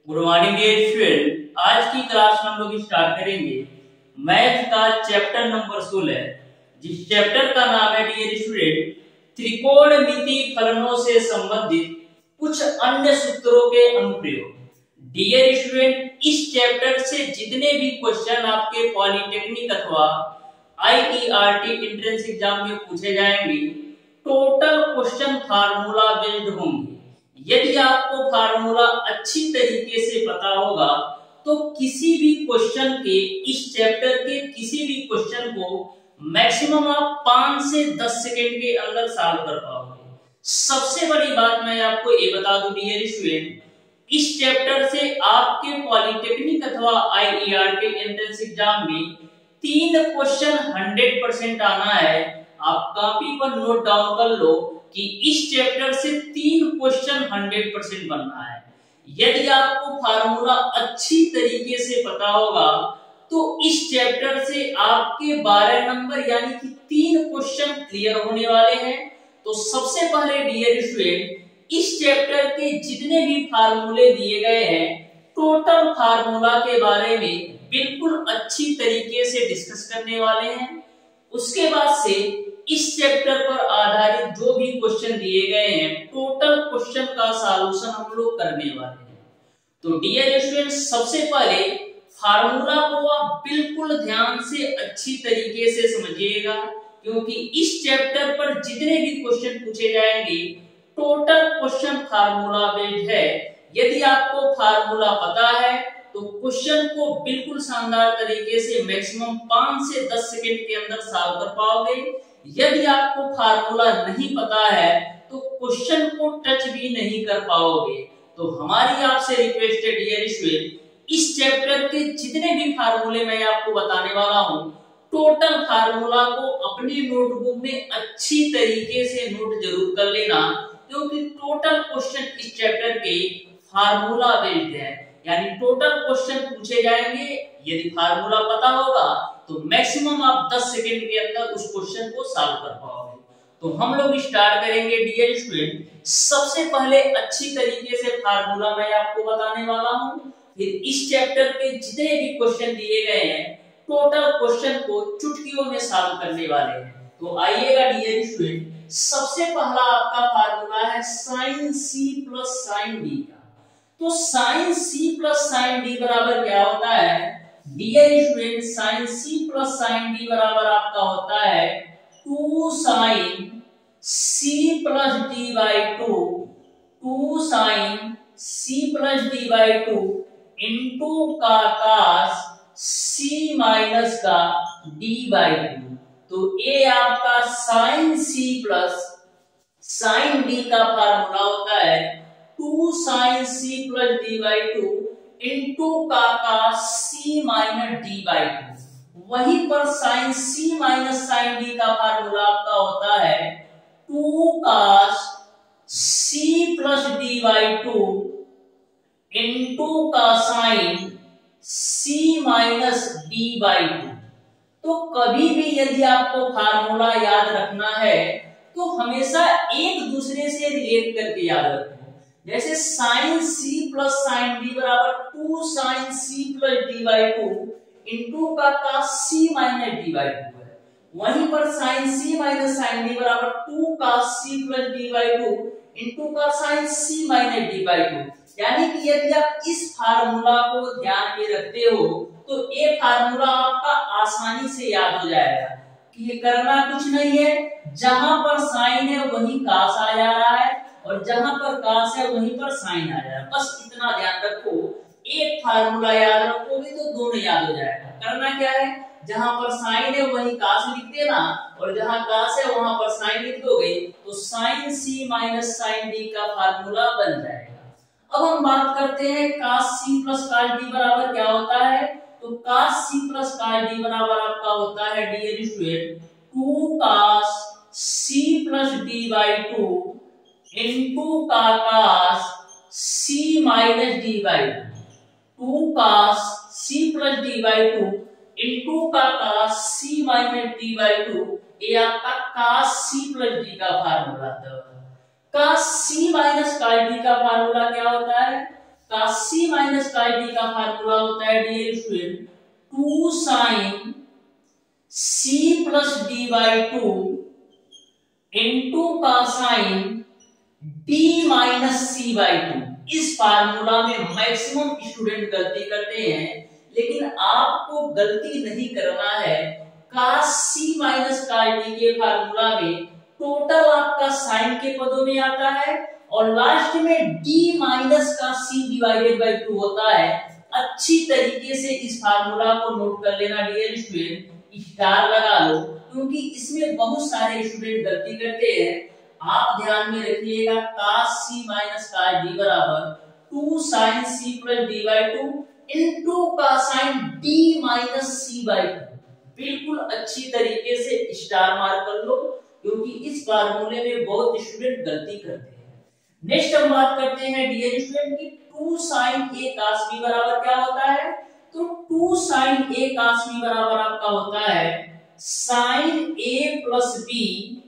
Good morning dear student. आज की class में हम लोग स्टार्ट करेंगे मैथ का चैप्टर नंबर 16, जिस चैप्टर का नाम है डियर स्टूडेंट त्रिकोणमिति फलनों से संबंधित कुछ अन्य सूत्रों के अनुप्रयोग। डियर स्टूडेंट, इस चैप्टर से जितने भी क्वेश्चन आपके पॉलिटेक्निक अथवा IERT एंट्रेंस एग्जाम में पूछे जाएंगे, टोटल क्वेश्चन फार्मूला बेस्ड होंगे। यदि आपको फार्मूला अच्छी तरीके से पता होगा तो किसी भी क्वेश्चन के, इस चैप्टर के किसी भी क्वेश्चन को मैक्सिमम आप 5 से 10 सेकंड के अंदर सॉल्व कर पाओगे। सबसे बड़ी बात मैं आपको ये बता दूं डियर स्टूडेंट, इस चैप्टर से आपके पॉलिटेक्निक अथवा IERT एंट्रेंस एग्जाम में 3 क्वेश्चन 100% आना है। आप कॉपी पर नोट डाउन कर लो कि इस चैप्टर से 3 क्वेश्चन 100% बनना है। यदि आपको फार्मूला अच्छी तरीके से पता होगा तो इस चैप्टर से आपके 12 नंबर यानी कि 3 क्वेश्चन क्लियर होने वाले हैं। तो सबसे पहले डियर स्टूडेंट, इस चैप्टर के जितने भी फार्मूले दिए गए हैं, टोटल फार्मूला के बारे में बिल्कुल अच्छी तरीके से डिस्कस करने वाले हैं। उसके बाद से इस चैप्टर पर आधारित जो भी क्वेश्चन दिए गए हैं, टोटल क्वेश्चन का सॉल्यूशन हम लोग करने वाले हैं। तो डियर स्टूडेंट, सबसे पहले फार्मूला को आप बिल्कुल ध्यान से अच्छी तरीके से समझिएगा, क्योंकि इस चैप्टर पर जितने भी क्वेश्चन पूछे जाएंगे टोटल क्वेश्चन फार्मूला बेस्ड है। यदि आपको फार्मूला पता है तो क्वेश्चन को बिल्कुल शानदार तरीके से मैक्सिमम 5 से 10 सेकंड के अंदर सॉल्व कर पाओगे। यदि आपको फार्मूला नहीं पता है तो क्वेश्चन को टच भी नहीं कर पाओगे। तो हमारी आपसे रिक्वेस्ट है डियर स्टूडेंट, इस चैप्टर के जितने भी फार्मूले मैं आपको बताने वाला हूं, टोटल फार्मूला को अपनी नोटबुक में अच्छी तरीके से नोट जरूर कर लेना, क्योंकि टोटल क्वेश्चन इस चैप्टर के फार्मूला बेस्ड है। यानी टोटल क्वेश्चन पूछे जाएंगे, यदि फार्मूला पता होगा तो मैक्सिमम आप 10 सेकंड के अंदर उस क्वेश्चन को सॉल्व कर पाओगे। तो हम लोग स्टार्ट करेंगे डियर स्टूडेंट। सबसे पहले अच्छी तरीके से फार्मूला मैं आपको बताने वाला हूं, फिर इस चैप्टर के जितने भी क्वेश्चन दिए गए हैं टोटल क्वेश्चन को चुटकियों में सॉल्व करने वाले हैं। तो आइएगा डियर स्टूडेंट, सबसे पहला आपका फार्मूला है sin C plus sin D का। तो sin C plus sin D बराबर क्या होता है dear student? sin C plus sin D बराबर आपका होता है 2 sin C plus D by 2, 2 sin C plus D by 2 into का cos C माइनस का D बाई 2। तो ये आपका sin C plus sin D का फार्मूला होता है 2 sin C plus D by 2 into का C माइनस D बाई 2। वहीं पर sin C minus sin D का फार्मूला आपका होता है 2 cos C plus D by 2 into का sin C minus D by 2। तो कभी भी यदि आपको फार्मूला याद रखना है तो हमेशा एक दूसरे से रिलेट करके याद रखो। जैसे sin C plus sin D बराबर 2 sin C plus D by 2 into का cos C minus D by 2 है। वहीं पर sin C minus sin D बराबर 2 cos C plus D by 2 into का sin C minus D by 2। यानी कि यदि आप इस फार्मूला को ध्यान में रखते हो तो ये फार्मूला आपका आसानी से याद हो जाएगा कि ये करना कुछ नहीं है, जहां पर sin है वहीं cos आ जा रहा है और जहां पर cos है वहीं पर sin आ जाएगा। बस इतना ध्यान रखो, एक फार्मूला याद रखोगे तो दोनों याद हो जाएगा। करना क्या है, जहां पर sin है वहीं cos लिख देना और जहां cos है वहां पर sin लिख दोगे तो sin C minus sin D का फार्मूला बन जाएगा। अब हम बात करते हैं cos C plus cos D बराबर क्या होता है। तो cos C plus cos D बराबर आपका होता है dear student 2 cos C plus D by 2 into का cos C minus D by 2, 2 cos C plus D by 2 into का cos C minus D by 2। ये आपका cos C प्लस D का formula था। cos C minus cos D का formula क्या होता है? cos c minus cos d का फार्मूला होता है dear student 2 sin c plus d by 2 into cosine d minus c by 2। इस फार्मूला में मैक्सिमम स्टूडेंट गलती करते हैं, लेकिन आपको गलती नहीं करना है। cos c minus cos d के फार्मूला में टोटल आपका साइन के पदों में आता है और लास्ट में d माइनस का c डिवाइडेड बाई 2 होता है। अच्छी तरीके से इस फार्मूला को नोट कर लेना डियर स्टूडेंट, स्टार लगा लो, क्योंकि इसमें बहुत सारे स्टूडेंट गलती करते हैं। आप ध्यान में रखिएगा cos c minus cos d बराबर 2 sin c plus d by 2 into cosine d minus c by 2। बिल्कुल अच्छी तरीके से स्टार मार्क कर लो, क्योंकि इस फार्मूले में बहुत स्टूडेंट गलती करते हैं। नेक्स्ट हम बात करते हैं डियर स्टूडेंट की 2 sin a cos b बराबर क्या होता है। तो 2 sin a cos b बराबर आपका होता है sin a plus b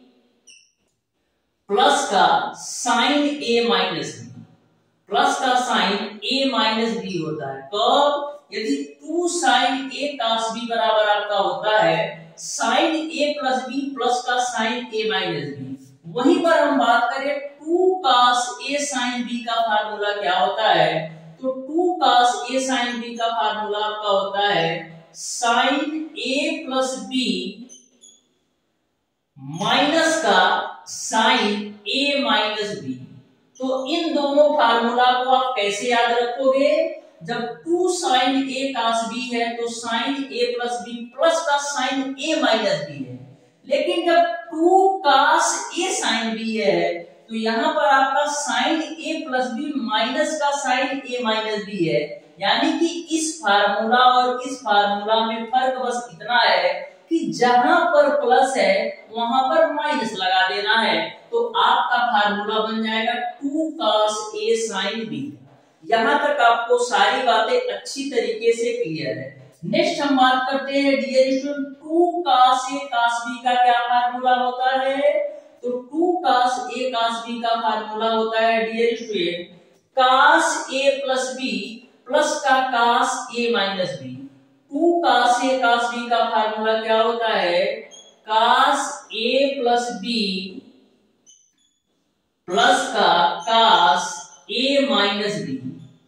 plus का sin a minus b plus का sin a माइनस b होता है। कब? यदि 2 sin a cos b बराबर आपका होता है sin a plus b plus का sin a माइनस b। वहीं पर हम बात करें 2 cos a sin b का फार्मूला क्या होता है। तो 2 cos a sin b का फार्मूला आपका होता है sin a plus b minus का sin a माइनस b। तो इन दोनों फार्मूला को आप कैसे याद रखोगे। जब 2 sin a cos b है तो sin a plus b plus का sin a माइनस b है, लेकिन जब 2 cos a sin b है तो यहाँ पर आपका sin a plus b minus का sin a माइनस b है। यानी कि इस फार्मूला और इस फार्मूला में फर्क बस इतना है कि जहां पर प्लस है वहां पर माइनस लगा देना है, तो आपका फार्मूला बन जाएगा 2 cos a sin b। यहां तक आपको सारी बातें अच्छी तरीके से क्लियर है। नेक्स्ट हम बात करते हैं dear student 2 cos a cos b का क्या फार्मूला होता है। तो 2 cos a cos b का फार्मूला होता है dear student cos a plus b plus का cos a minus b। 2 cos a cos b का फार्मूला क्या होता है cos a plus b plus का cos a minus b।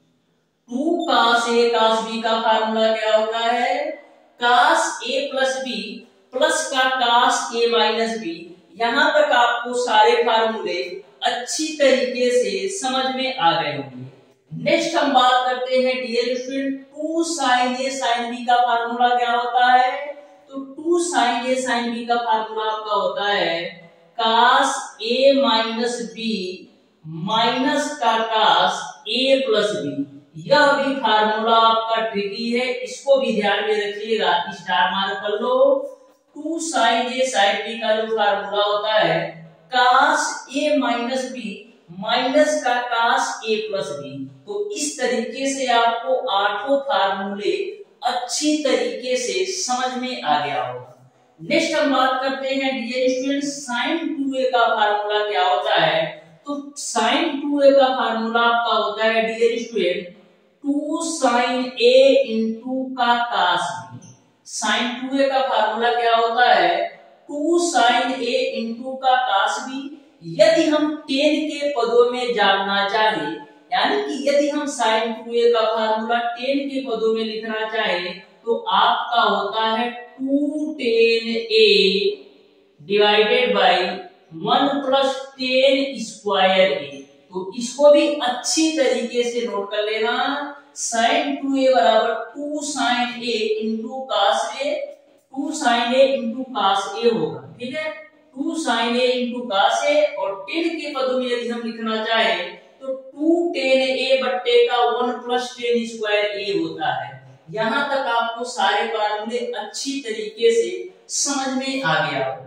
2 cos a cos b का फार्मूला क्या होता है cos a plus b plus का cos a माइनस b। यहां तक आपको सारे फार्मूले अच्छी तरीके से समझ में आ गए होंगे। नेक्स्ट हम बात करते हैं dear student 2 sin a sin b का फार्मूला क्या होता है। तो 2 sin a sin b का फार्मूला आपका होता है cos a minus b minus का cos a प्लस b। यह भी फार्मूला आपका ट्रिकी है, इसको भी ध्यान में रखिएगा, स्टार मार्क कर लो। 2 sin a sin b का जो फार्मूला होता है cos a minus b minus का cos a प्लस b। तो इस तरीके से आपको आठों फार्मूले अच्छी तरीके से समझ में आ गया होगा। नेक्स्ट हम बात करते हैं डियर स्टूडेंट sin 2a का फार्मूला क्या होता है। तो sin 2a का फार्मूला आपका होता है dear student 2 sin a into का cos b। sin 2a का फार्मूला क्या होता है 2 sin a इंटू का cos b। यदि हम 10 के पदों में जानना चाहे, यानी कि यदि हम sin 2a का फार्मूला 10 के पदों में लिखना चाहे तो आपका होता है 2 10a divided by 1 plus 10 square a। तो इसको भी अच्छी तरीके से नोट कर लेना। sin 2a बराबर 2 sin a into cos a, 2 sin a into cos a होगा, ठीक है। 2 sin a into cos a और 10 के पदों में यदि हम लिखना चाहे तो 2 10a बट्टे का 1 प्लस 10 स्क्वायर a होता है। यहां तक आपको सारे फार्मूले अच्छी तरीके से समझ में आ गया होगा।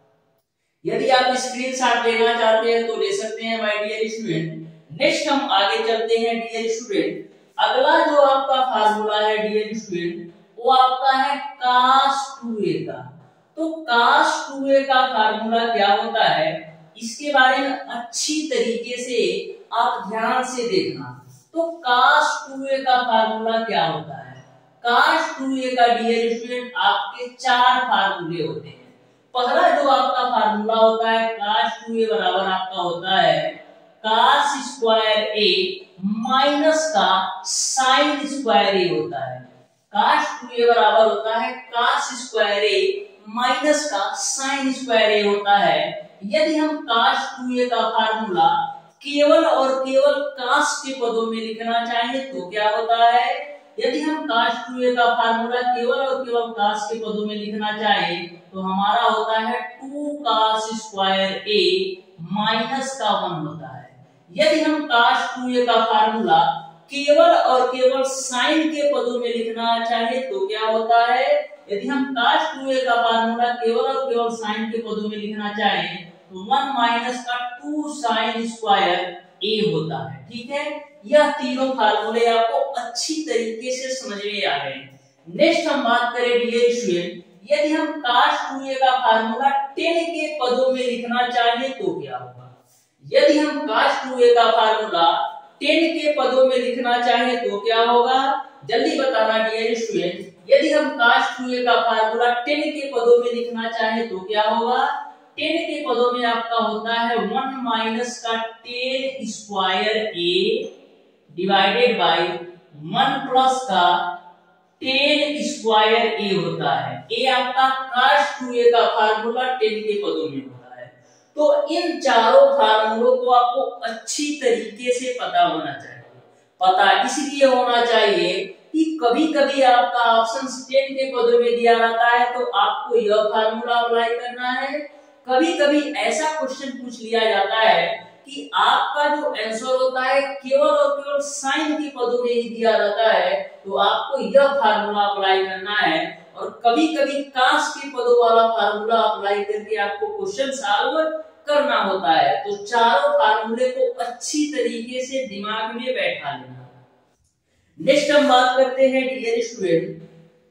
यदि आप स्क्रीनशॉट लेना चाहते हैं तो ले सकते हैं माय डियर स्टूडेंट। नेक्स्ट हम आगे चलते हैं डियर स्टूडेंट। अगला जो आपका फार्मूला है डियर स्टूडेंट वो आपका है cos 2a का। तो cos 2a का फार्मूला क्या होता है इसके बारे में अच्छी तरीके से आप ध्यान से देखना। तो तो cos 2a का फार्मूला क्या होता है? cos 2a का डियर स्टूडेंट आपके 4 फार्मूले होते हैं। पहला जो आपका फार्मूला होता है cos 2a बराबर आपका होता है cos स्क्वायर a माइनस का sin स्क्वायर a होता है। cos 2a बराबर होता है cos स्क्वायर a माइनस का sin स्क्वायर a होता है। यदि हम cos 2a का फार्मूला केवल और केवल cos के पदों में लिखना चाहें तो क्या होता है? यदि हम cos 2a का फार्मूला केवल और केवल cos के पदों में लिखना चाहें तो हमारा होता है 2 cos स्क्वायर a माइनस का 1 होता है। यदि हम cos 2a का फार्मूला केवल और केवल sin के पदों में लिखना चाहें तो क्या होता है? यदि हम cos 2a का फार्मूला केवल और केवल sin के पदों में लिखना चाहें तो 1 माइनस का 2 sin स्क्वायर a होता है। ठीक है, यह तीनों फार्मूले आपको अच्छी तरीके से समझ में आ गए। नेक्स्ट हम बात करें डियर स्टूडेंट, यदि हम cos 2a का फार्मूला 10 के पदों में लिखना चाहें तो क्या होगा? यदि हम cos 2a का फार्मूला 10 के पदों में लिखना चाहें तो क्या होगा? जल्दी बताना डियर स्टूडेंट। यदि हम cos 2a का फार्मूला 10 के पदों में लिखना चाहें तो क्या होगा? 10 के पदों में आपका होता है 1 माइनस का 10 square a divided by 1 plus का 10 स्क्वायर a होता है। a आपका cos 2a का फार्मूला 10 के पदों में होता है। तो इन चारों फार्मूलों को आपको अच्छी तरीके से पता होना चाहिए। पता इसलिए होना चाहिए कि कभी-कभी आपका ऑप्शन 10 के पदों में दिया रहता है तो आपको यह फार्मूला अप्लाई करना है। कभी-कभी ऐसा क्वेश्चन पूछ लिया जाता है कि आपका जो आंसर होता है केवल और केवल साइन के पदों में ही दिया रहता है तो आपको यह फार्मूला अप्लाई करना है। और कभी-कभी काश के पदों वाला फार्मूला अप्लाई करके आपको क्वेश्चन सॉल्व करना होता है। तो चारों फार्मूले को अच्छी तरीके से दिमाग में बैठा लेना। नेक्स्ट हम बात करते हैं dear student,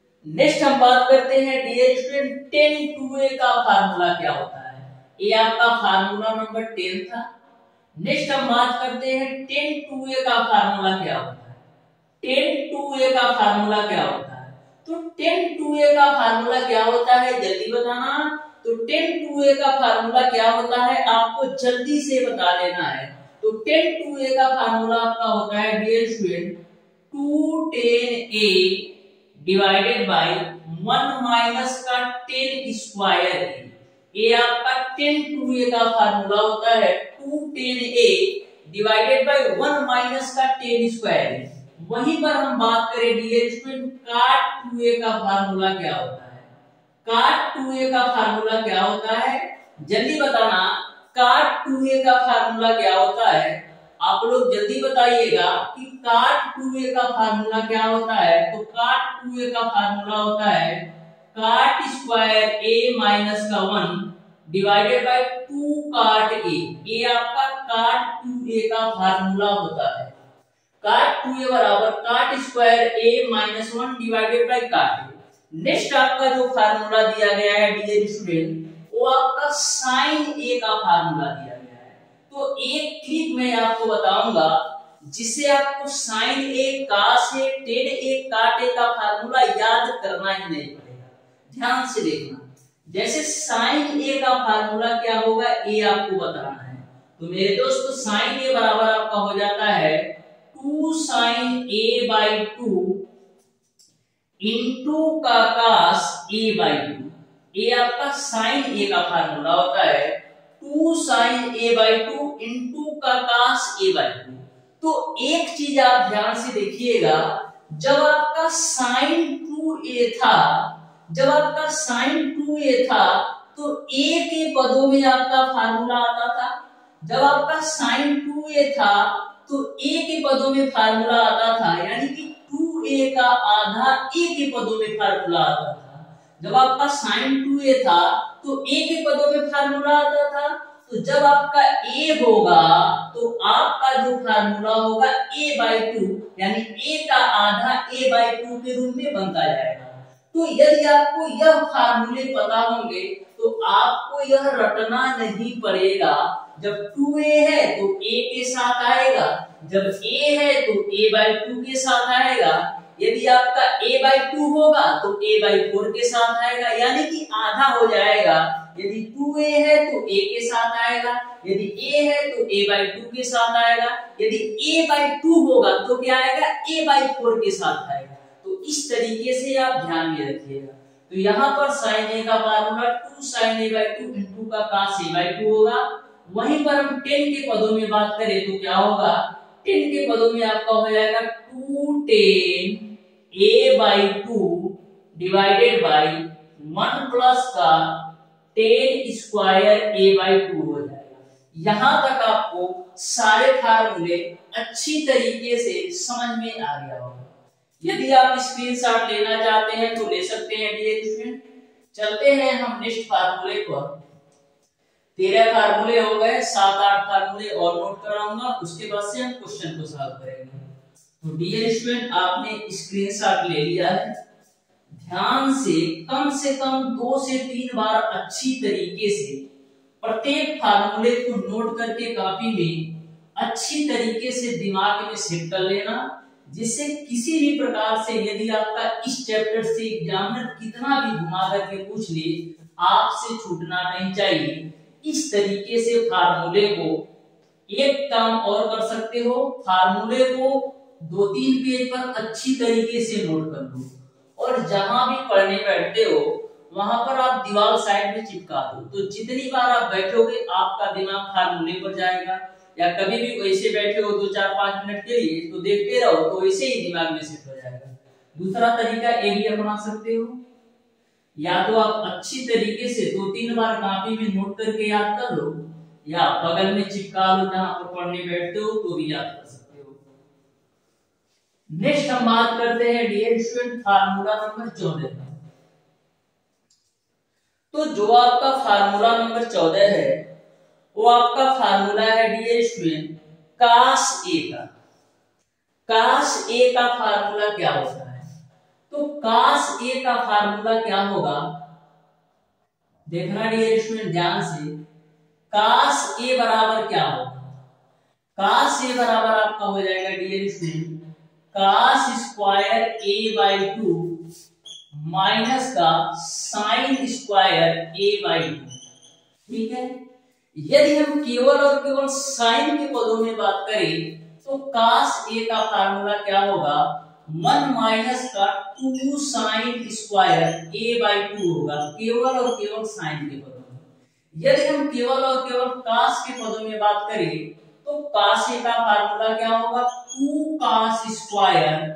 dear student 10 2a का फार्मूला क्या होता है? ये आपका फार्मूला नंबर 10 था। नेक्स्ट हम बात करते हैं 10 2a का फार्मूला क्या होता है? 10 2a का फार्मूला क्या होता है? तो 10 2a का फार्मूला क्या होता है जल्दी बताना। तो 10 2a का फार्मूला क्या होता है आपको जल्दी से बता देना है। तो 10 2a का फार्मूला आपका होता है dear student 2 10a divided by 1 minus का 10 स्क्वायर a। ये आपका 10 2a का फार्मूला होता है 2 10a डिवाइडेड बाय 1 माइनस का 10 स्क्वायर a। वहीं पर हम बात करें डियर स्टूडेंट cot 2a का फार्मूला क्या होता है? cot 2a का फार्मूला क्या होता है जल्दी बताना। cot 2a का फार्मूला क्या होता है? आप लोग जल्दी बताइएगा कि cot 2a का फार्मूला क्या होता है। तो cot 2a का फार्मूला होता है cot स्क्वायर a माइनस का 1 डिवाइडेड बाय 2 cot a। ये आपका cot 2a का फार्मूला होता है। cot 2a बराबर cot square a minus 1 divided by cot a। Next आपका जो फार्मूला दिया गया है डियर स्टूडेंट वो आपका sin a का फार्मूला दिया गया है। तो एक ट्रिक मैं आपको बताऊंगा जिससे आपको sin a cos a tan a cot a का फार्मूला याद करना ही नहीं पड़ेगा। ध्यान से देखना। जैसे sin a का फार्मूला क्या होगा ये आपको बताना है। तो मेरे दोस्तों sin a बराबर आपका हो जाता है 2 sin a by 2 इंटू का cos a by 2। ये आपका sin a का फार्मूला होता है 2 sin a by 2 इंटू का cos a by 2। तो एक चीज आप ध्यान से देखिएगा, जब आपका sin 2a था तो a के पदों में आपका फार्मूला आता था। जब आपका sin 2a था तो a के पदों में फार्मूला आता था, यानी कि 2a का आधा a के पदों में फार्मूला आता था। जब आपका sin 2a था तो a के पदों में फार्मूला आता था। तो जब आपका a होगा तो आपका जो फार्मूला होगा a by 2, यानी a का आधा a by 2 के रूप में बनता जाएगा। तो यदि आपको यह फार्मूले पता होंगे तो आपको यह रटना नहीं पड़ेगा। जब 2a है तो a के साथ आएगा, जब a है तो a/2 के साथ आएगा, यदि आपका a/2 होगा तो a/4 के साथ आएगा, यानी कि आधा हो जाएगा। यदि 2a है तो a के साथ आएगा, यदि a है तो a/2 के साथ आएगा, यदि a/2 होगा तो क्या आएगा, a/4 के साथ आएगा। तो इस तरीके से आप ध्यान में रखिएगा। तो यहाँ पर sin a का फार्मूला 2 sin a/2 इंटू का cos a/2 होगा। वहीं पर हम 10 के पदों में बात करें तो क्या होगा, 10 के पदों में आपका हो जाएगा 2 10 a/2 डिवाइडेड बाई 1 प्लस का 10 स्क्वायर a/2 हो जाएगा। यहां तक आपको सारे फार्मूले अच्छी तरीके से समझ में आ गया होगा। यदि आप स्क्रीनशॉट लेना चाहते हैं तो ले सकते हैं डियर स्टूडेंट। चलते हैं हम नेक्स्ट फार्मूले पर। 13 फार्मूले हो गए, 7-8 फार्मूले और नोट कराऊंगा, उसके बाद से हम क्वेश्चन को सॉल्व करेंगे। तो डियर स्टूडेंट आपने स्क्रीनशॉट ले लिया है, ध्यान से कम 2 से 3 बार अच्छी तरीके से प्रत्येक फार्मूले को नोट करके कॉपी में अच्छी तरीके से दिमाग में सेट कर लेना, जिससे किसी भी प्रकार से यदि आपका इस चैप्टर से एग्जामिनर कितना भी घुमा करके पूछ ले, आपसे छूटना नहीं चाहिए। इस तरीके से फार्मूले को एक काम और कर सकते हो, फार्मूले को 2-3 पेज पर अच्छी तरीके से नोट कर लो और जहां भी पढ़ने बैठते हो वहां पर आप दीवार साइड में चिपका दो। तो जितनी बार आप बैठोगे आपका दिमाग फार्मूले पर जाएगा, या कभी भी वैसे बैठे हो 2-4-5 मिनट के लिए तो देखते रहो तो वैसे ही दिमाग में सेट हो जाएगा। दूसरा तरीका ये भी अपना सकते हो, या तो आप अच्छी तरीके से 2-3 बार कॉपी में नोट करके याद कर लो, या बगल में चिपका लो जहां पर पढ़ने बैठते हो तो भी याद कर सकते हो। नेक्स्ट हम बात करते हैं डियर स्टूडेंट फार्मूला नंबर 14 का। तो जो आपका फार्मूला नंबर 14 है वो आपका फार्मूला है डियर स्टूडेंट cos a का। cos a का फार्मूला क्या होता है, तो cos a का फार्मूला क्या होगा, देखना डियर स्टूडेंट ध्यान से। cos a बराबर क्या होगा, cos a बराबर आपका हो जाएगा dear student cos square a/2 minus का sin स्क्वायर a/2। ठीक है, यदि हम केवल और केवल साइन के पदों में बात करें तो cos a का फार्मूला क्या होगा, 1 माइनस का 2 sin स्क्वायर a/2 होगा, केवल और केवल साइन के पदों में। यदि हम केवल और केवल cos के पदों में बात करें तो cos a का फार्मूला क्या होगा, 2 cos स्क्वायर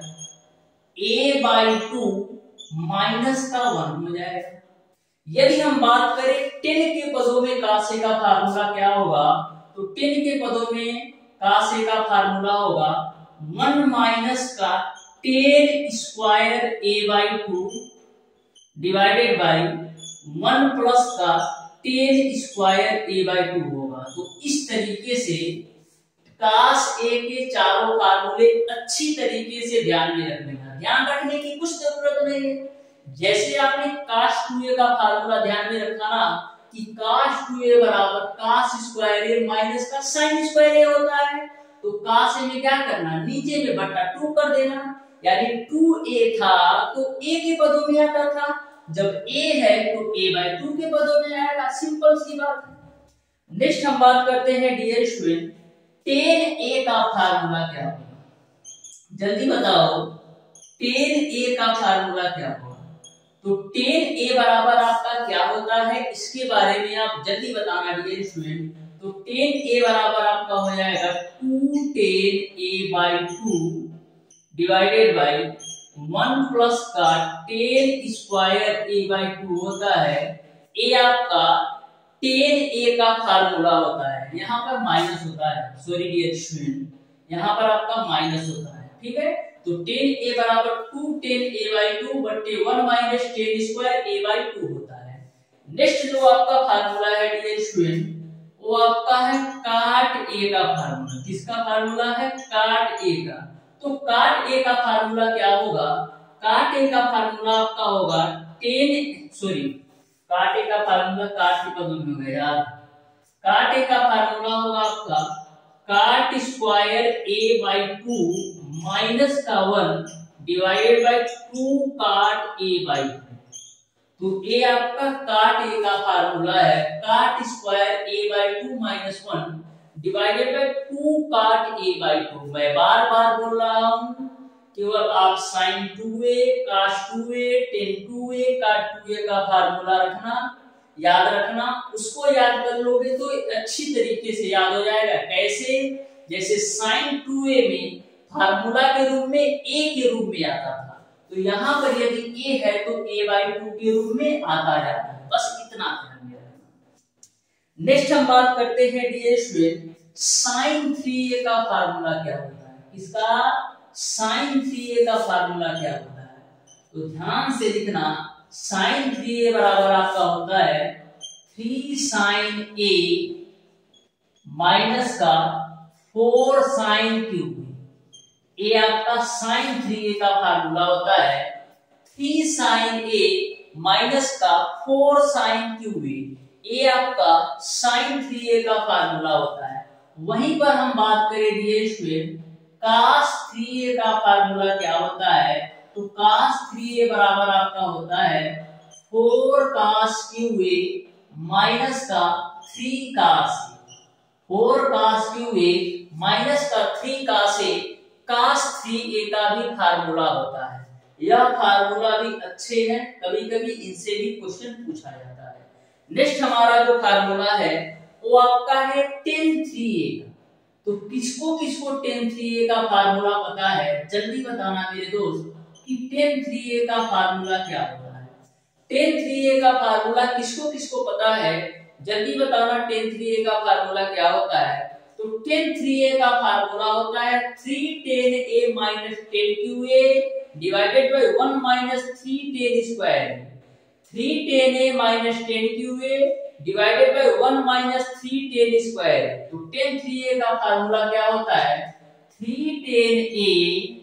a/2 माइनस का 1 हो जाएगा। यदि हम बात करें 10 के पदों में cos a का फार्मूला क्या होगा, तो 10 के पदों में cos a का फार्मूला होगा 1 माइनस का 10 square a/2 divided by 1 plus का 10 स्क्वायर a/2 होगा। तो इस तरीके से cos a के चारों फार्मूले अच्छी तरीके से ध्यान में रखने का, ध्यान रखने की कुछ जरूरत नहीं है। जैसे आपने cos 2a का फार्मूला ध्यान में रखा ना कि cos 2a बराबर cos स्क्वायर a माइनस का sin स्क्वायर a होता है, तो cos a में क्या करना, नीचे में बटा 2 कर देना, यानी 2a था तो a के पदों में आता था, जब a है तो a/2 के पदों में आएगा, सिंपल सी बात है। नेक्स्ट हम बात करते हैं डियर स्टूडेंट 10a का फार्मूला क्या होगा, जल्दी बताओ 10a का फार्मूला क्या होगा। तो 10a बराबर आपका क्या होता है, इसके बारे में आप जल्दी बताना डियर स्टूडेंट। तो 10a बराबर आपका हो जाएगा 2 10a/2 डिवाइडेड बाई 1 प्लस का 10 स्क्वायर a/2 होता है। a आपका 10a का फार्मूला होता है, यहाँ पर माइनस होता है, सॉरी डियर स्टूडेंट, यहाँ पर आपका माइनस होता है। ठीक है, तो 10a बराबर 2 10a/2 बटे 1 माइनस 10 स्क्वायर a/2 होता है। नेक्स्ट जो आपका फार्मूला है डियर स्टूडेंट वो आपका है काट a का फार्मूला। किसका फार्मूला है, काट a का। तो काट a का फार्मूला क्या होगा, काट a का फार्मूला आपका होगा 10 सॉरी काट a का फार्मूला काट के पदों में हो गया यार, काट a का फार्मूला होगा आपका काट स्क्वायर ए बाई 2 माइनस का 1 divided by 2 cot A by 2। तो ए आपका काट ए का फार्मूला है, cot square a by 2 minus 1 divided by 2 cot A by 2। मैं बार बार बोल रहा हूं, केवल आप sign 2a, cos 2a, tan 2a, cot 2a का फार्मूला रखना, याद रखना। उसको याद कर लोगे तो अच्छी तरीके से याद हो जाएगा। कैसे? जैसे साइन 2a में फार्मूला के रूप में a के रूप में आता था, तो यहाँ पर यदि a है तो a बाई 2 के रूप में आता जाता है। बस इतना ध्यान में रखना। नेक्स्ट हम बात करते हैं डियर स्टूडेंट, साइन 3a का फार्मूला क्या होता है? इसका साइन 3a का फार्मूला क्या होता है? तो ध्यान से लिखना, साइन 3a बराबर आपका होता है 3 साइन a माइनस का 4 साइन क्यूब। ये आपका साइन 3a का फार्मूला होता है 3 साइन a माइनस का 4 साइन क्यूब। ये आपका साइन 3a का फार्मूला होता है। वहीं पर हम बात करें डियर स्टूडेंट, cos 3a का फार्मूला क्या होता है? तो cos 3a बराबर आपका होता है 4 cos क्यूब a माइनस का 3 cos a। 4 cos cube a minus का 3 cos a cos 3a का भी फार्मूला होता है। यह फार्मूला भी अच्छे हैं, कभी कभी इनसे भी क्वेश्चन पूछा जाता है। नेक्स्ट हमारा जो फार्मूला है वो आपका है tan 3a का। तो किसको किसको tan 3a का फार्मूला पता है? जल्दी बताना मेरे दोस्त कि tan 3a का फार्मूला क्या होता है। tan 3a का फार्मूला किसको किसको पता है? जल्दी बताना tan 3a का फार्मूला क्या होता है। तो tan 3a का फार्मूला होता है 3 tan a minus tan cube a divided by 1 minus 3 tan square. 3 tan a minus tan cube a divided by 1 minus 3 tan square. तो tan 3a का फार्मूला क्या होता है? 3 tan a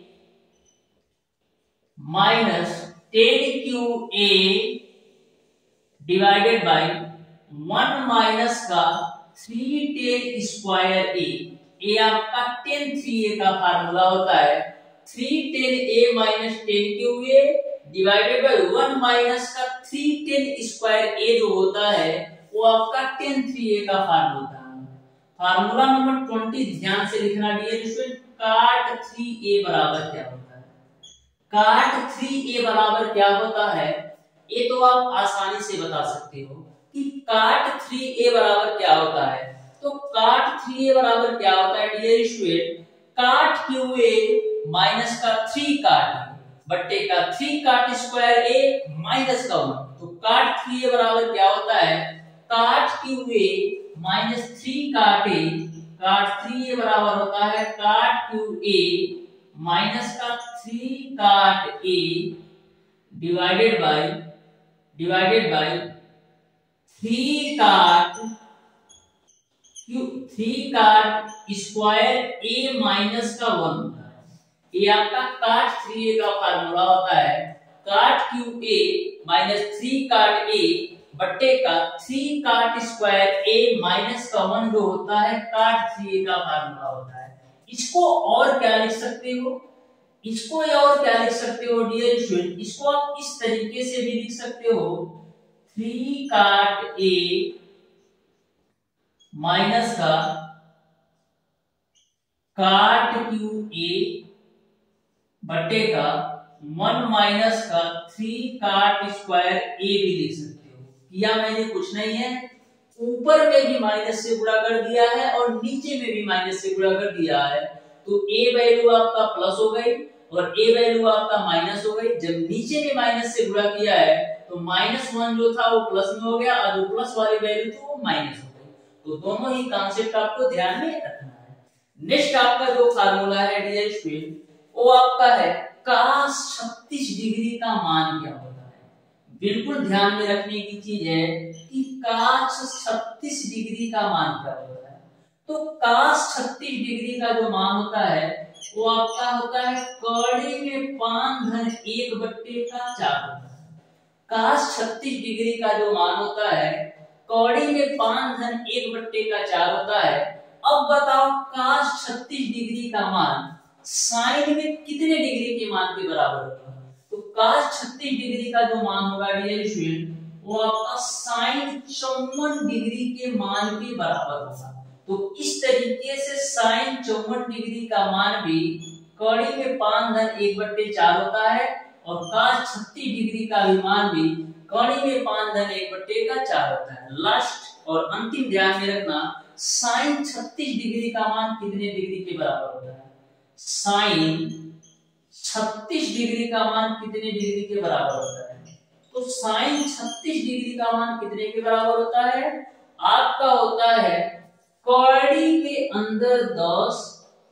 minus tan cube a divided by 1 minus का 3 tan square a। ये आपका tan 3a का formula होता है 3 tan a minus tan cube a divided by 1 minus का 3 tan स्क्वायर a जो होता है वो आपका tan 3a का फार्मूला है। फार्मूला नंबर 20 ध्यान से लिखना डियर स्टूडेंट, काट 3a बराबर क्या होता है? काट 3a बराबर क्या होता है? ये तो आप आसानी से बता सकते हो कि काट 3a बराबर क्या होता है। तो काट 3a बराबर क्या होता है dear student? Cot cube a minus का 3 काट बट्टे का 3 काट स्क्वायर a माइनस का 1। तो काट 3a बराबर क्या होता है? काट क्यूब a माइनस 3 काट a। काट 3a बराबर होता है काट क्यूब a माइनस का 3 काट a डिवाइडेड बाय 3 काट स्क्वायर a माइनस का 1 होता है। ये आपका काट 3a का फार्मूला होता है काट क्यूब a माइनस 3 काट a बट्टे का 3 काट स्क्वायर a माइनस का 1 जो होता है काट 3a का फार्मूला होता है। इसको और क्या लिख सकते हो? इसको और क्या लिख सकते हो डियर स्टूडेंट? इसको आप इस तरीके से भी लिख सकते हो 3 काट a माइनस का काट क्यूब a बट्टे का 1 माइनस का 3 काट स्क्वायर a भी लिख सकते हो। किया मैंने कुछ नहीं है, ऊपर में भी माइनस से गुणा कर दिया है और नीचे में भी माइनस से गुणा कर दिया है। तो a वैल्यू आपका प्लस हो गई और a वैल्यू आपका माइनस हो गई। जब नीचे में माइनस से गुणा किया है तो -1 जो था वो प्लस में हो गया और जो प्लस वाली वैल्यू थी वो माइनस हो गई। तो दोनों ही कॉन्सेप्ट आपको ध्यान में रखना है। नेक्स्ट आपका जो फार्मूला है डियर स्टूडेंट वो आपका है cos 36 डिग्री का मान क्या होता है। बिल्कुल ध्यान में रखने की चीज है कि cos 36 डिग्री का मान क्या होता है। तो cos 36 डिग्री का जो मान होता है वो आपका होता है कौड़ी में 5-1 बट्टे का 4 होता है। cos 36 डिग्री का जो मान होता है कौड़ी में 5-1 बट्टे का 4 होता है। अब बताओ cos 36 डिग्री का मान साइन में कितने डिग्री के मान के बराबर होगा? तो cos 36 डिग्री का जो मान होगा डियर स्टूडेंट वो आपका साइन 54 डिग्री के मान के बराबर होगा। तो इस तरीके से साइन 54 डिग्री का मान भी कड़ी में 5/1/4 होता है और cos 36 डिग्री का भी मान भी कड़ी में 5/1/4 होता है। लास्ट और अंतिम ध्यान में रखना, साइन 36 डिग्री का मान कितने डिग्री के बराबर होता है? साइन 36 डिग्री का मान कितने डिग्री के बराबर होता है? तो साइन 36 डिग्री का मान कितने के बराबर होता है? आपका होता है कड़ी के अंदर 10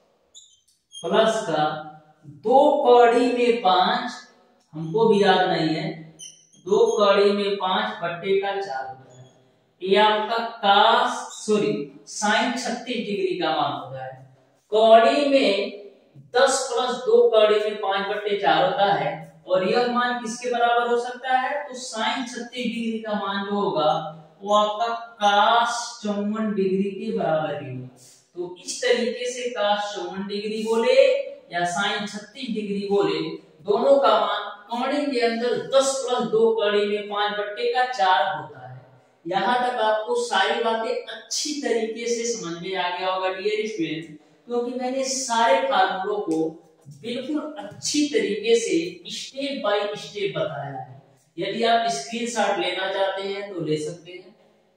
प्लस का 2 कड़ी में 5, हमको भी याद नहीं है, 2 कड़ी में 5/4 होता है। ये आपका साइन 36 डिग्री का मान होता है। कड़ी में 10 प्लस 2 कड़ी में 5/4 होता है और यह मान किसके बराबर हो सकता है? तो साइन 36 डिग्री का मान जो होगा वो आपका cos 54 डिग्री के बराबर ही होगा। तो इस तरीके से cos 54 डिग्री बोले या साइन 36 डिग्री बोले, दोनों का मान कड़ी के अंदर 10 प्लस 2 कड़ी में 5/4 होता है। यहाँ तक आपको सारी बातें अच्छी तरीके से समझ में आ गया होगा डियर स्टूडेंट, क्योंकि मैंने सारे फार्मूलों को बिल्कुल अच्छी तरीके से स्टेप बाय स्टेप बताया है। यदि आप स्क्रीनशॉट लेना चाहते हैं तो ले सकते हैं।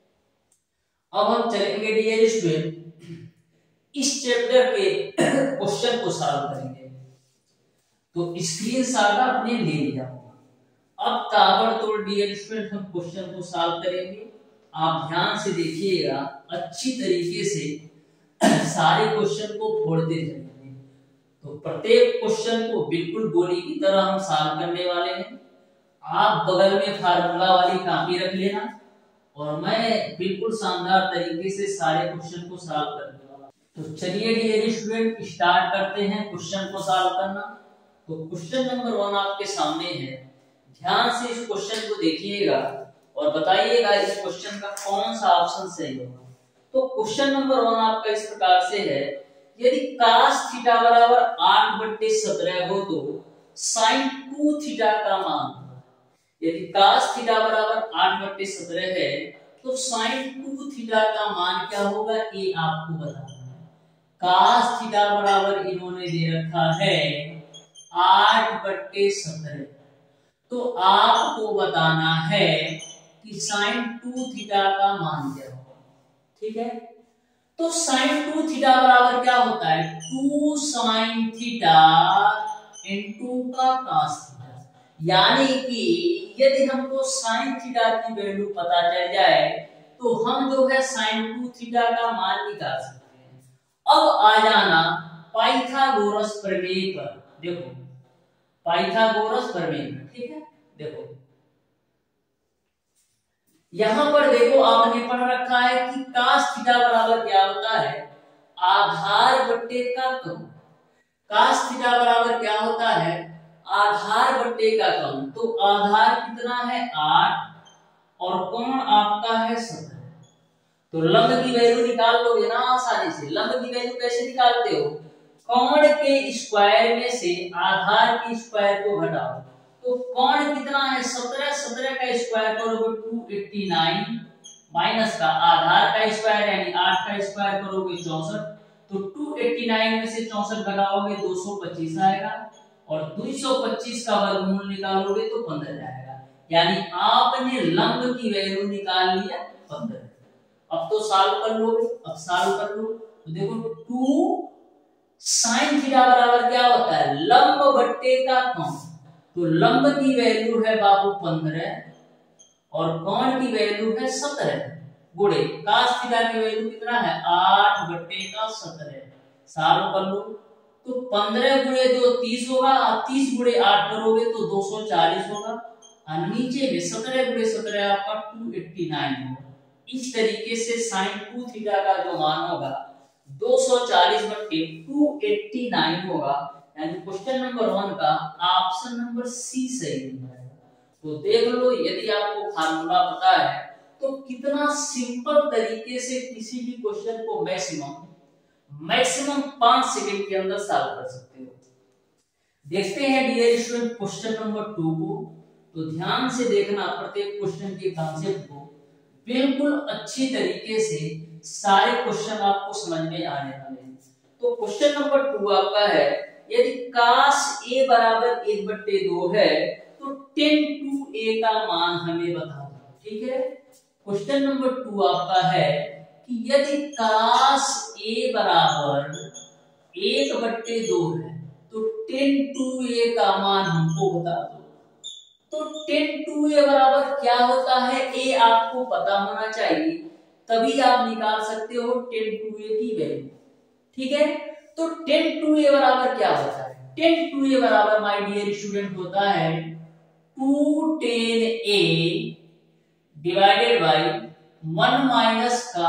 अब हम चलेंगे डियर स्टूडेंट इस चैप्टर के क्वेश्चन को सॉल्व करेंगे। तो स्क्रीनशॉट आपने ले लिया होगा। अब ताबड़तोड़ डियर स्टूडेंट हम क्वेश्चन को सॉल्व करेंगे। आप ध्यान से देखिएगा, अच्छी तरीके से सारे क्वेश्चन को फोड़ते चलेंगे। तो प्रत्येक क्वेश्चन को बिल्कुल गोली की तरह हम सॉल्व करने वाले हैं। आप बगल में फार्मूला वाली कॉपी रख लेना और मैं बिल्कुल शानदार तरीके से सारे क्वेश्चन को सॉल्व करने वाला। तो चलिए डियर स्टूडेंट स्टार्ट करते हैं क्वेश्चन को सॉल्व करना। तो क्वेश्चन नंबर 1 आपके सामने है। ध्यान से इस क्वेश्चन को देखिएगा और बताइएगा इस क्वेश्चन का कौन सा ऑप्शन सही होगा। तो क्वेश्चन नंबर 1 आपका इस प्रकार से है, यदि cos थीटा बराबर 8/17 हो तो sin 2 थीटा का मान, यदि cos थीटा बराबर 8/17 है तो sin 2 थीटा का मान क्या होगा ये आपको बताना है। cos थीटा बराबर इन्होंने दे रखा है 8/17, तो आपको बताना है कि sin 2 थीटा का मान क्या होगा। ठीक है, तो sin 2 थीटा बराबर क्या होता है? 2 sin थीटा इनटू का cos थीटा। यानी कि यदि हमको sin थीटा की वैल्यू पता चल जाए तो हम जो है sin 2 थीटा का मान निकाल सकते हैं। अब आ जाना पाइथागोरस प्रमेय पर। देखो पाइथागोरस प्रमेय, ठीक है, देखो यहां पर देखो आपने पढ़ रखा है कि cos थीटा बराबर क्या होता है? आधार बट्टे का कम। cos थीटा बराबर क्या होता है? आधार बट्टे का कम। तो आधार कितना है? 8 और कोण आपका है 17। तो लंब की वैल्यू निकाल लोगे ना आसानी से। लंब की वैल्यू कैसे निकालते हो? कोण के स्क्वायर में से आधार की स्क्वायर को घटाओ। तो कोण कितना है? 17। 17 का स्क्वायर करोगे 289 माइनस का आधार का स्क्वायर यानी 8 का स्क्वायर करोगे 64। तो 289 में से 64 घटाओगे 225 आएगा और 225 का वर्गमूल निकालोगे तो 15 आएगा। यानी आपने लंब की वैल्यू निकाल लिया 15। अब तो सॉल्व कर लोगे। अब सॉल्व कर लो तो देखो 2 sin थीटा बराबर क्या होता है? लंब बट्टे का कोण। तो लंब की वैल्यू है बाबू 15 और कोण की वैल्यू है 17 गुणे cos थीटा की वैल्यू कितना है? 8/17। सॉल्व कर लो तो 15 गुणे 2 30 होगा और 30 गुणे 8 करोगे तो 240 होगा और नीचे में 17 गुणे 17 आपका 289 होगा। इस तरीके से sin 2 थीटा का जो मान होगा 240/289 होगा। यानी क्वेश्चन नंबर 1 का ऑप्शन नंबर सी सही हो जाएगा। तो देख लो, यदि आपको फार्मूला पता है तो कितना सिंपल तरीके से किसी भी क्वेश्चन को मैक्सिमम मैक्सिमम 5 सेकंड के अंदर सॉल्व कर सकते हो। देखते हैं डियर स्टूडेंट क्वेश्चन नंबर 2 को। तो ध्यान से देखना प्रत्येक क्वेश्चन के कॉन्सेप्ट को, बिल्कुल अच्छी तरीके से सारे क्वेश्चन आपको समझ में आने वाले हैं। तो क्वेश्चन नंबर 2 आपका है, यदि cos a बराबर 1/2 है तो tan 2a का मान हमें बता दो। ठीक है, क्वेश्चन नंबर 2 आपका है कि यदि cos a बराबर 1/2 है तो tan 2a का मान हमको बता दो। तो tan 2a बराबर क्या होता है, a आपको पता होना चाहिए, तभी आप निकाल सकते हो tan 2a की वैल्यू। ठीक है, तो tan 2a बराबर क्या होता है, tan 2a बराबर माय डियर स्टूडेंट होता है 2 tan a divided by 1 minus का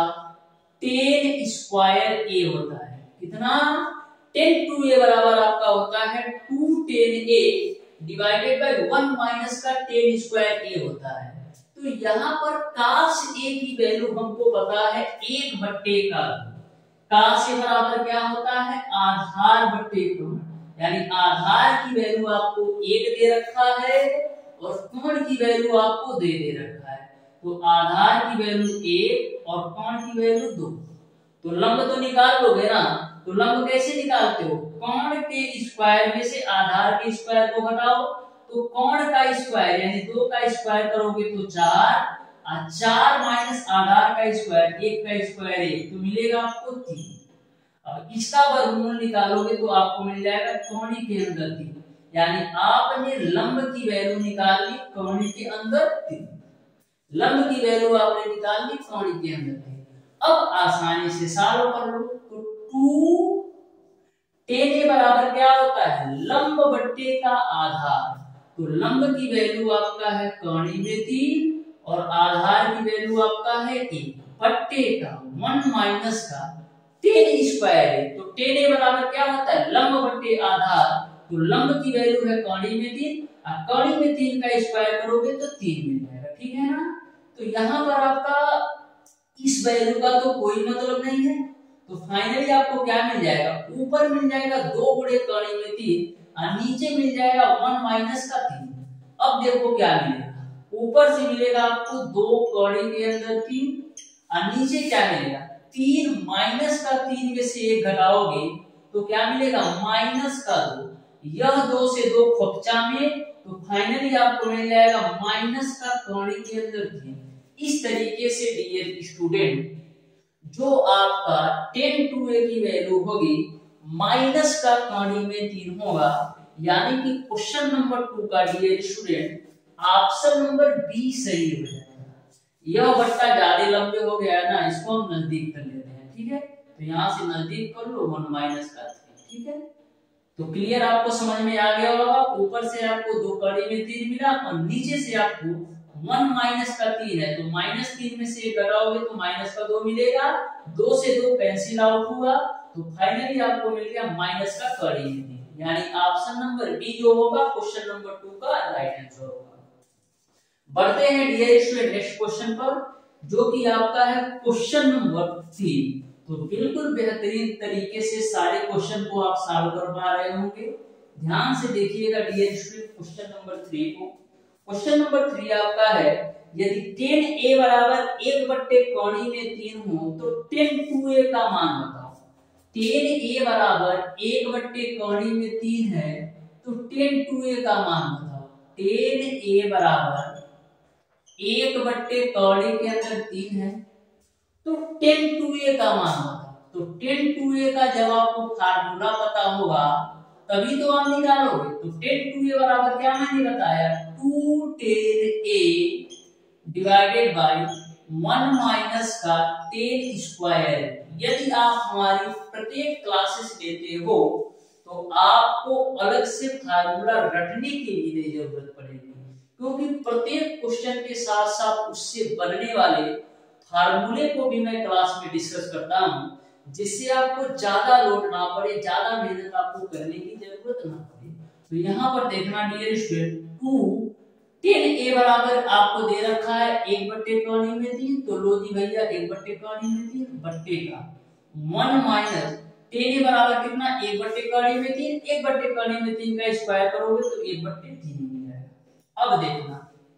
tan स्क्वायर a होता है। कितना, tan 2a बराबर आपका होता है 2 tan a divided by 1 minus का tan स्क्वायर a होता है। तो यहाँ पर cos a की वैल्यू हमको पता है 1/2। cos a बराबर क्या होता है, आधार बट्टे कोण, यानी आधार की वैल्यू आपको 1 दे रखा है और कोण की वैल्यू आपको दे रखा है। तो आधार की वैल्यू 1 और कोण की वैल्यू 2। तो लंब तो निकाल लोगे ना, तो लंब कैसे निकालते हो, कोण के स्क्वायर में से आधार के स्क्वायर को घटाओ, तो कोण का स्क्वायर यानी 2 का स्क्वायर करोगे तो 4, और 4 माइनस आधार का स्क्वायर 1 का स्क्वायर 1, तो मिलेगा आपको 3। अब इसका वर्गमूल निकालोगे तो आपको मिल जाएगा कोणी के अंदर 3, यानी आपने लंब की वैल्यू निकाल ली कोणी के अंदर 3। लंब की वैल्यू आपने निकाल ली कोणी के अंदर 3। अब आसानी से सॉल्व कर लो। तो 2 tan a बराबर क्या होता है, लंब बट्टे का आधार। तो लंब की वैल्यू आपका है कोणी में 3 और आधार की वैल्यू आपका है 1 बट्टे का 1 माइनस का tan स्क्वायर है। तो tan a बराबर क्या होता है, लंब बट्टे आधार। तो लंब की वैल्यू है कोणी में 3 और कोणी में 3 का स्क्वायर करोगे तो 3 मिल जाएगा। ठीक है ना, तो यहाँ पर आपका इस वैल्यू का तो कोई मतलब नहीं है। तो फाइनली आपको क्या मिल जाएगा, ऊपर मिल जाएगा 2 गुणे कोणी में 3 और नीचे मिल जाएगा 1 माइनस का 3। अब देखो क्या मिलेगा, ऊपर से मिलेगा आपको 2 कोणी के अंदर 3 और नीचे क्या मिलेगा 3 माइनस का 3 में से 1 घटाओगे तो क्या मिलेगा माइनस का 2। यह 2 से 2 खपचा में, तो फाइनली आपको मिल जाएगा माइनस का कोणी के अंदर 3। इस तरीके से डियर स्टूडेंट जो आपका tan 2a की वैल्यू होगी माइनस का कोणी में 3 होगा, यानी कि क्वेश्चन नंबर 2 का dear student option number B सही हो जाएगा। यह बट्टा ज्यादा लंबे हो गया है ना, इसको हम नजदीक कर लेते हैं। ठीक है, तो यहाँ से नजदीक कर लो 1 माइनस का 3। ठीक है, तो क्लियर आपको समझ में आ गया होगा। ऊपर से आपको 2 कोणी में 3 मिला और नीचे से आपको 1 माइनस का 3 है, तो माइनस 3 में से 1 घटाओगे तो माइनस का 2 मिलेगा। 2 से 2 कैंसिल आउट हुआ, तो फाइनली आपको मिल गया माइनस का कोणी में 3, यानी ऑप्शन नंबर बी जो होगा क्वेश्चन नंबर 2 का राइट आंसर होगा। बढ़ते हैं डियर स्टूडेंट नेक्स्ट क्वेश्चन पर, जो कि आपका है क्वेश्चन नंबर 3। तो बिल्कुल बेहतरीन तरीके से सारे क्वेश्चन को आप सॉल्व कर पा रहे होंगे। ध्यान से देखिएगा डियर स्टूडेंट क्वेश्चन नंबर 3 को। क्वेश्चन नंबर 3 आपका है, यदि tan a बराबर 1/2 कोणी में 3 हो तो tan 2a का मान बताओ। tan a बराबर 1/2 कोणी में 3 है, तो tan 2a का मान बताओ। tan a बराबर 1/2 कोणी के अंदर 3 है, तो tan 2a का मान बताओ। तो tan 2a का जब आपको फार्मूला पता होगा तभी तो आप निकालोगे। तो tan 2a बराबर क्या मैंने बताया, 2 tan a divided by 1 minus का tan स्क्वायर। यदि आप हमारी प्रत्येक क्लासेस लेते हो तो आपको अलग से फार्मूला रटने की भी नहीं जरूरत पड़ेगी, क्योंकि प्रत्येक क्वेश्चन के साथ साथ उससे बनने वाले फार्मूले को भी मैं क्लास में डिस्कस करता हूं, जिससे आपको ज्यादा लोड ना पड़े, ज्यादा मेहनत आपको करने की जरूरत ना पड़े। तो यहाँ पर देखना डियर स्टूडेंट, 2 tan a बराबर आपको दे रखा है 1/2 कोणी में 3, तो लो जी भैया 1/2 कोणी में 3 बट्टे का 1 माइनस टेन ए बराबर कितना, 1/3 में 3, 1/3 में 3 का स्क्वायर करोगे तो 1/3 मिल जाएगा। अब देखना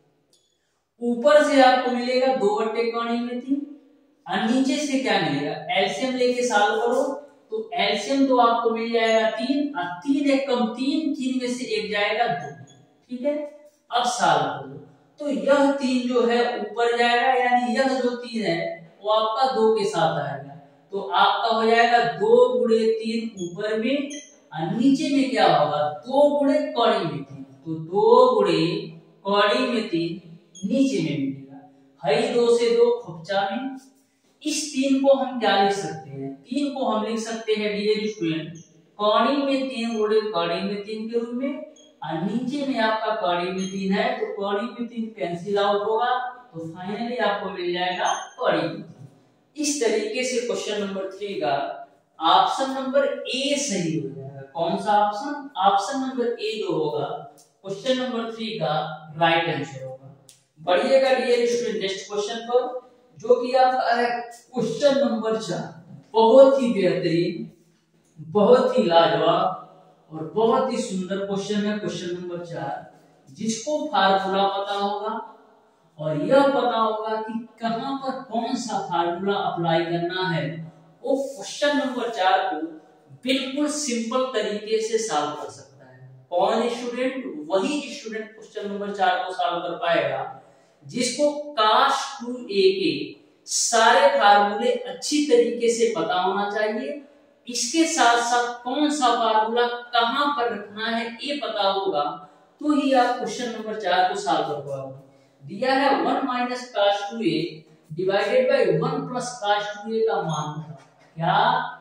ऊपर से आपको मिलेगा 2/3 में 3 और नीचे से क्या मिलेगा, एलसीएम लेके सॉल्व करो तो एलसीएम तो आपको मिल जाएगा 3 और 3 एक कम 3, 3 में से 1 जाएगा 2, ठीक है। अब सॉल्व करो तो यह 3 जो है ऊपर जाएगा, यानी यह जो 3 है वो आपका 2 के साथ आएगा, तो आपका हो जाएगा 2 गुणे 3 ऊपर में और नीचे में क्या होगा 2 गुणे कौड़ी में 3, तो 2 गुणे कौड़ी में 3 नीचे में मिलेगा। हई 2 से 2 खुपचा में, इस 3 को हम क्या लिख सकते हैं, 3 को हम लिख सकते हैं डियर स्टूडेंट कौड़ी में 3 गुणे कौड़ी में 3 के रूप में, और नीचे में आपका कौड़ी में 3 है तो कौड़ी में 3 कैंसिल आउट होगा, तो फाइनली आपको मिल जाएगा कौड़ी में 3। इस तरीके से क्वेश्चन नंबर 3 का ऑप्शन नंबर ए सही हो जाएगा। कौन सा ऑप्शन, ऑप्शन नंबर ए जो होगा क्वेश्चन नंबर 3 का राइट आंसर होगा। बढ़िएगा डियर स्टूडेंट नेक्स्ट क्वेश्चन पर, जो कि आपका है क्वेश्चन नंबर 4। बहुत ही बेहतरीन, बहुत ही लाजवाब और बहुत ही सुंदर क्वेश्चन है क्वेश्चन नंबर 4। जिसको फार्मूला पता होगा और यह पता होगा कि कहां पर कौन सा फार्मूला अप्लाई करना है, वो क्वेश्चन नंबर 4 को बिल्कुल सिंपल तरीके से सॉल्व कर सकता है। कौन स्टूडेंट, वही स्टूडेंट क्वेश्चन नंबर 4 को सॉल्व कर पाएगा जिसको cos 2a के सारे फार्मूले अच्छी तरीके से पता होना चाहिए, इसके साथ साथ कौन सा फार्मूला कहां पर रखना है ये पता होगा, तो ही आप क्वेश्चन नंबर 4 को सॉल्व कर पाओगे। दिया है 1 - cos 2a divided by 1 + cos 2a का मान था क्या,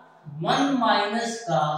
1 - का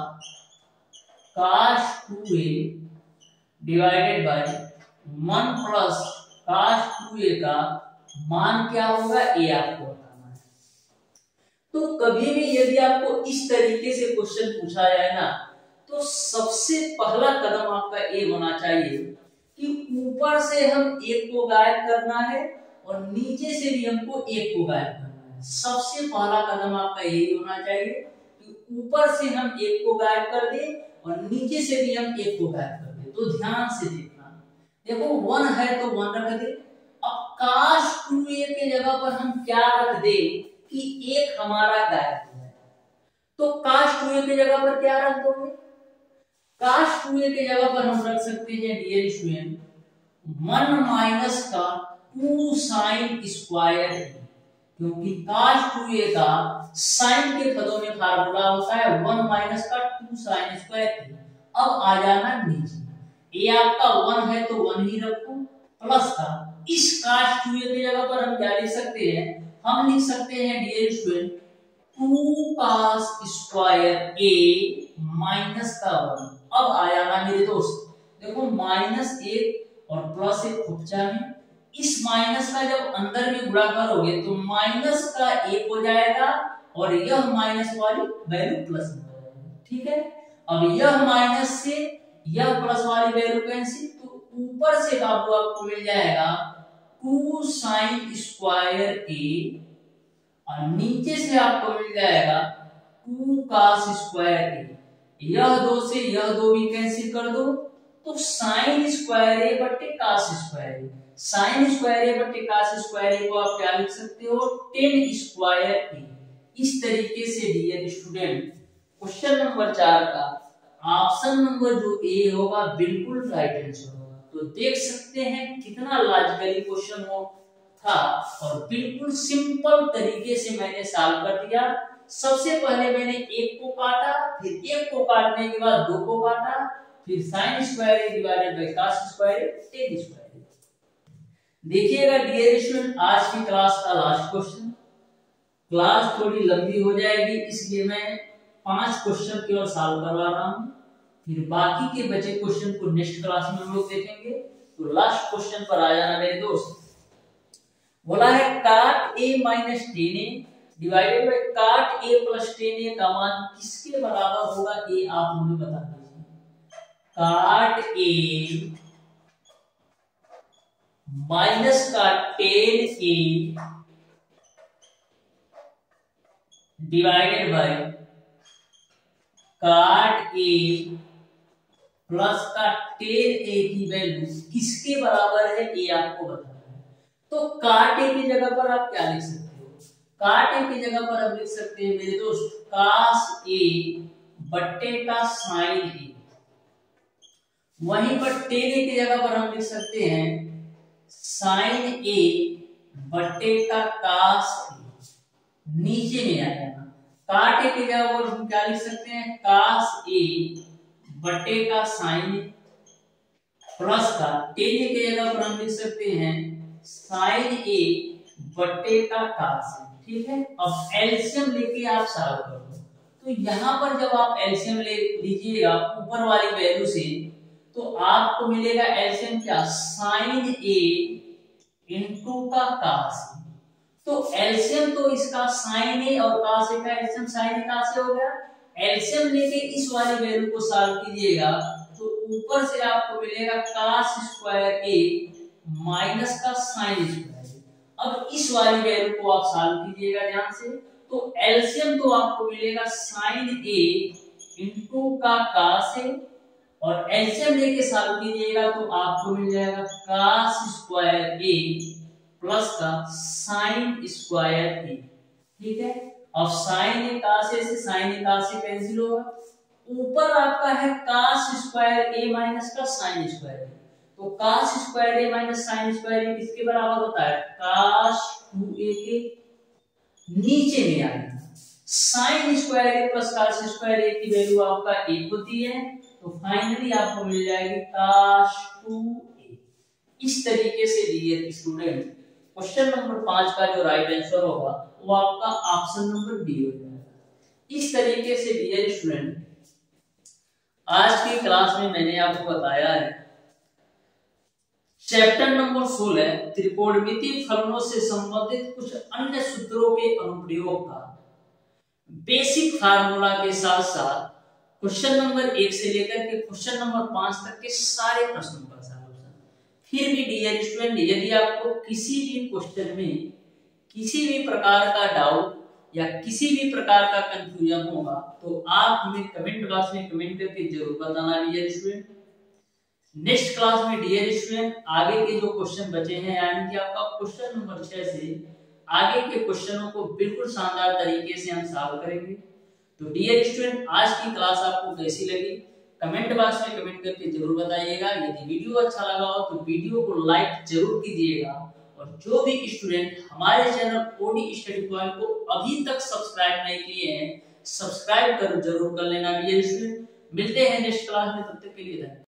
cos 2a divided by 1 + cos 2a का मान क्या होगा ये आपको बताना है। तो कभी भी यदि आपको इस तरीके से क्वेश्चन पूछा जाए ना, तो सबसे पहला कदम आपका ये होना चाहिए कि ऊपर से हम 1 को गायब करना है और नीचे से भी हमको 1 को गायब करना है। सबसे पहला कदम आपका यही होना चाहिए कि ऊपर से हम 1 को गायब कर दे और नीचे से भी हम 1 को गायब कर दे। तो ध्यान से देखना, देखो 1 है तो 1 रख दे। अब cos 2a के जगह पर हम क्या रख दे कि 1 हमारा गायब हो जाए, तो cos 2a के जगह पर क्या रख दोगे, cos 2a के जगह पर हम रख सकते हैं डियर स्टूडेंट 1 - का 2 sin स्क्वायर, क्योंकि cos 2a का sin के पदों में फार्मूला होता है 1 - का 2 sin स्क्वायर। अब आ जाना नीचे, ये आपका 1 है तो 1 ही रखो, प्लस का इस cos 2a की जगह पर हम क्या लिख सकते हैं, हम लिख सकते हैं dear student 2 cos square a minus का 1। अब आया ना मेरे दोस्त, देखो -1 और +1 खुपचा में, इस माइनस का जब अंदर में गुणा करोगे तो माइनस का 1 हो जाएगा और यह माइनस वाली वैल्यू प्लस में हो जाएगी, ठीक है। अब यह माइनस से यह प्लस वाली वैल्यू कैंसिल, तो ऊपर से बाबू आपको मिल जाएगा 2 sin स्क्वायर a और नीचे से आपको मिल जाएगा 2 cos स्क्वायर a। यह 2 से यह 2 भी कैंसिल कर दो, तो sin स्क्वायर a बटे cos square a, sin square a बटे cos स्क्वायर a को आप क्या लिख सकते हो 10 स्क्वायर a। इस तरीके से डियर स्टूडेंट क्वेश्चन नंबर 4 का ऑप्शन नंबर जो ए होगा बिल्कुल राइट आंसर होगा। तो देख सकते हैं कितना लॉजिकली क्वेश्चन हो था और बिल्कुल सिंपल तरीके से मैंने सॉल्व कर दिया। सबसे पहले मैंने 1 को काटा, फिर 1 को काटने के बाद 2 को काटा, फिर sin square a divided by cos square a 10 square a। देखिएगा डियर स्टूडेंट आज की क्लास का लास्ट क्वेश्चन, क्लास थोड़ी लंबी हो जाएगी इसलिए मैं 5 क्वेश्चन केवल सॉल्व करवा रहा हूं, फिर बाकी के बचे क्वेश्चन को नेक्स्ट क्लास में हम लोग देखेंगे। तो लास्ट क्वेश्चन पर आ जाना मेरे दोस्त। बोला है cot a - 10a divided by cot a + 10a का मान किसके बराबर होगा ये आप हमें बता दीजिए। cot a - का 10a डिवाइडेड बाय काट ए प्लस का टेन ए की वैल्यू किसके बराबर है ये आपको बताना है। तो काट ए की जगह पर आप क्या लिख सकते हो, काट ए की जगह पर आप लिख सकते हैं मेरे दोस्त कास ए बट्टे का साइन ए, वहीं पर टेन ए की जगह पर हम लिख सकते हैं साइन ए बट्टे का कास ए, नीचे में आ जाना। काट ए की जगह पर हम क्या लिख सकते हैं कास ए बट्टे का साइन प्लस का टेन ए की जगह पर हम लिख सकते हैं साइन ए बट्टे का कास, ठीक है। अब एलसीएम लेके आप सॉल्व करो। तो यहाँ पर जब आप एलसीएम ले लीजिएगा ऊपर वाली वैल्यू से, तो आपको मिलेगा एलसीएम क्या साइन ए इंटू का कास। तो एलसीएम तो इसका साइन ए और कास ए का एलसीएम साइन ए कास ए हो गया। एलसीएम लेके इस वाली वैल्यू को सॉल्व कीजिएगा तो ऊपर से आपको मिलेगा कास स्क्वायर ए माइनस का साइन स्क्वायर। अब इस वाली वैल्यू को आप सॉल्व कीजिएगा ध्यान से, तो एलसीएम तो आपको मिलेगा साइन ए इंटू का कास ए, और एलसीएम लेके सॉल्व कीजिएगा तो आपको मिल जाएगा कास स्क्वायर ए प्लस का साइन स्क्वायर ए, ठीक है। अब साइन ए कास ए से साइन ए कास ए कैंसिल होगा, ऊपर आपका है कास स्क्वायर ए माइनस का साइन स्क्वायर ए, तो cos square a minus sine square a किसके बराबर होता है कास 2a के, नीचे में आएगा sine square a plus cos square a की वैल्यू आपका 1 होती है, तो फाइनली आपको मिल जाएगी कास 2a। इस तरीके से डियर स्टूडेंट क्वेश्चन नंबर 5 का जो राइट आंसर होगा वो आपका ऑप्शन नंबर डी हो जाएगा। इस तरीके से डियर स्टूडेंट आज की क्लास में मैंने आपको बताया है चैप्टर नंबर 16 त्रिकोणमितीय फलनों से संबंधित कुछ अन्य सूत्रों के अनुप्रयोग का बेसिक फार्मूला के साथ साथ क्वेश्चन नंबर 1 से लेकर के क्वेश्चन नंबर 5 तक के सारे प्रश्नों का सॉल्यूशन। फिर भी डियर स्टूडेंट यदि आपको किसी भी क्वेश्चन में किसी भी प्रकार का डाउट या किसी भी प्रकार का कंफ्यूजन होगा तो आप हमें कमेंट बॉक्स में कमेंट करके जरूर बताना डियर स्टूडेंट। नेक्स्ट क्लास में डियर स्टूडेंट आगे के जो क्वेश्चन बचे हैं यानी कि आपका क्वेश्चन नंबर 6 से आगे के क्वेश्चनों को बिल्कुल शानदार तरीके से हम सॉल्व करेंगे। तो डियर स्टूडेंट आज की क्लास आपको कैसी लगी कमेंट बॉक्स में कमेंट करके जरूर बताइएगा। यदि वीडियो अच्छा लगा हो तो वीडियो को लाइक जरूर कीजिएगा, और जो भी स्टूडेंट हमारे चैनल ओडी स्टडी पॉइंट को अभी तक सब्सक्राइब नहीं किए हैं सब्सक्राइब जरूर कर लेना डियर स्टूडेंट। मिलते हैं नेक्स्ट क्लास में, तब तक के लिए धन्यवाद।